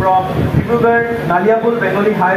from Dibrugarh Naliapur Bengali High.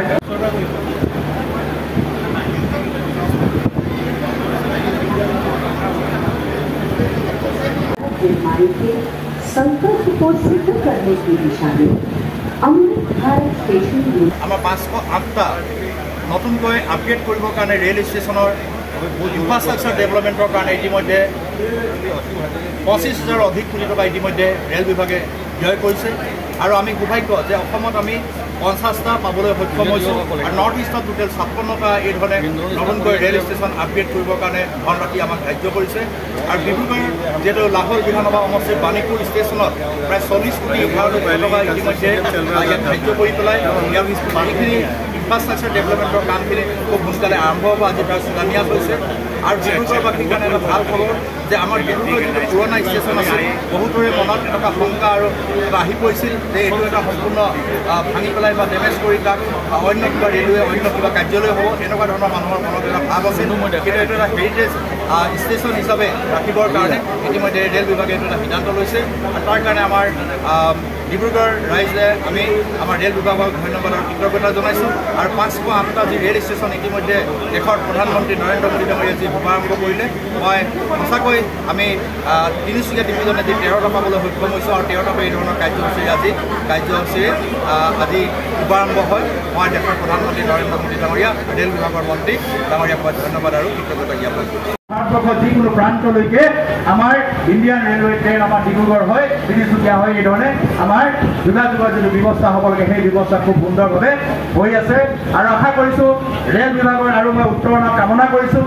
संकल्प को सिद्ध करने की दिशा में अमृत भारत स्टेशन आमार 508टा नतुनকৈ আপগ্ৰেড কৰিবৰ কাৰণে ৰেল ষ্টেচনৰ ইনফ্ৰাষ্ট্ৰাকচাৰ ডেভেলপমেণ্টৰ কাৰণে ইতিমধ্যে 25,000 অধিক কোটি টকা ইতিমধ্যে ৰেল বিভাগে ব্যয় কৰিছে আৰু আমি সৌভাগ্য যে অসমত আমি 50টা পাবলৈ সক্ষম হৈছোঁ আৰু নৰ্থ ইষ্টত টোটেল 56টা এই ধৰণে নতুনকৈ ৰেল ষ্টেচন আপগ্ৰেড কৰিবৰ কাৰণে ধন ৰাখি আমাক সাহায্য কৰিছে আৰু ডিব্ৰুগড় যিহেতু লাহোৰ বিধানসভা সমষ্টিৰ বাণীপুৰ ষ্টেচনত প্ৰায় 40 কোটি 11 টকা ইতিমধ্যে ইয়াত সাহায্য কৰি পেলাই ইয়াৰ বাকীখিনি ইনফ্ৰাষ্ট্ৰাকচাৰ ডেভেলপমেণ্টৰ কামখিনি খুব সোনকালে আৰম্ভ হ'ব আজি প্ৰায় শিলান্যাস হৈছে আৰু ডিব্ৰুগড়বাসীৰ কাৰণে এটা ভাল খবৰ যে আমাৰ ডিব্ৰুগড় যিটো পুৰণা ষ্টেচন আছে বহুতৰে মনত এটা শংকা আৰু আহি পৰিছিল যে এইটো এটা সম্পূৰ্ণ ভাঙি পেলাই বা ডেমেজ কৰি তাক অন্য কিবা ৰেলৱে অন্য কিবা কাৰ্যালয় হ'ব এনেকুৱা ধৰণৰ মানুহৰ মনত এটা ভাৱ আছে কিন্তু এইটো এটা হেৰিটেজ ষ্টেচন হিচাপে ৰাখিবৰ কাৰণে ইতিমধ্যে ৰেল বিভাগে এইটো এটা সিদ্ধান্ত লৈছে আৰু তাৰ কাৰণে আমাৰ ডিব্ৰুগড় ৰাইজে আমি আমাৰ ৰেল বিভাগক ধন্যবাদ আৰু কৃতজ্ঞতা জনাইছোঁ আৰু 508টা যি ৰেল ষ্টেচন ইতিমধ্যে দেশৰ প্ৰধানমন্ত্ৰী নৰেন্দ্ৰ মোদী ডাঙৰীয়াই যি শুভাৰম্ভ কৰিলে মই সঁচাকৈ আমি তিনিচুকীয়া ডিভিজনে যি 13টা পাবলৈ সক্ষম হৈছোঁ আৰু 13টা এই ধৰণৰ কাৰ্যসূচীৰে আজি শুভাৰম্ভ হয় মই দেশৰ প্ৰধানমন্ত্ৰী নৰেন্দ্ৰ মোদী ডাঙৰীয়া ৰেল বিভাগৰ মন্ত্ৰী ডাঙৰীয়াক মই ধন্যবাদ আৰু কৃতজ্ঞতা জ্ঞাপন কৰিছোঁ ভাৰতবৰ্ষৰ যিকোনো প্ৰান্তলৈকে আমাৰ ইণ্ডিয়ান ৰেলৱে ট্ৰেইন আমাৰ ডিব্ৰুগড় হয় তিনিচুকীয়া হয় এই ধৰণে আমাৰ যোগাযোগৰ যিটো ব্যৱস্থা হ'ব লাগে সেই ব্যৱস্থা খুব সুন্দৰভাৱে হৈ আছে আৰু আশা কৰিছোঁ ৰেল বিভাগৰ আৰু মই উত্তৰণৰ কামনা কৰিছোঁ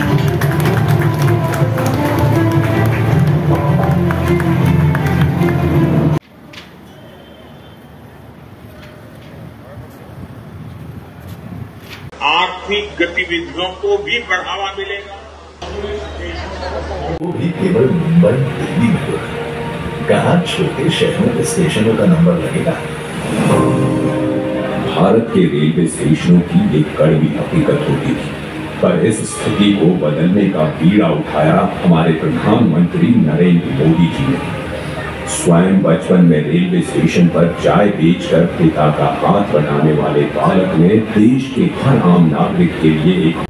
आर्थिक गतिविधियों को भी बढ़ावा मिलेगा वो भी केवल मुंबई दिल्ली में होगा कहाँ छोटे शहरों के स्टेशनों का नंबर लगेगा भारत के रेलवे स्टेशनों की एक कड़वी हकीकत होती थी पर इस स्थिति को बदलने का बीड़ा उठाया हमारे प्रधानमंत्री नरेंद्र मोदी जी ने स्वयं बचपन में रेलवे स्टेशन पर चाय बेचकर पिता का हाथ बनाने वाले बालक ने देश के हर आम नागरिक के लिए एक